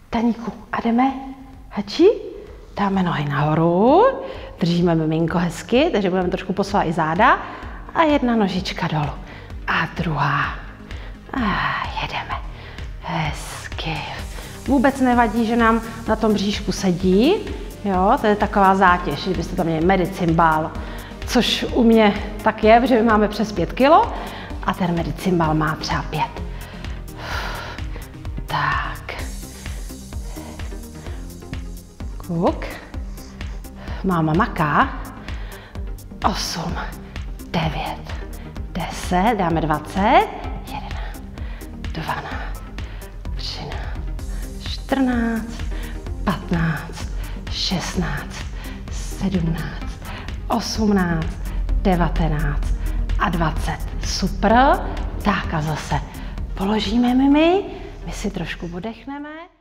Taníku, a jdeme? Hači? Dáme nohy nahoru, držíme miminko hezky, takže budeme trošku posouvat i záda a jedna nožička dolů. A druhá. A jedeme. Hezky. Vůbec nevadí, že nám na tom bříšku sedí. Jo, to je taková zátěž, kdybyste tam měli medicimbál, což u mě tak je, protože my máme přes 5 kg a ten medicimbál má třeba 5. Tak. Kuk. Máma maká. 8, 9, 10, dáme 20, 11, 12, 13, 14, 15, 16, 17, 18, 19 a 20. Super. Tak a zase položíme my si trošku odechneme.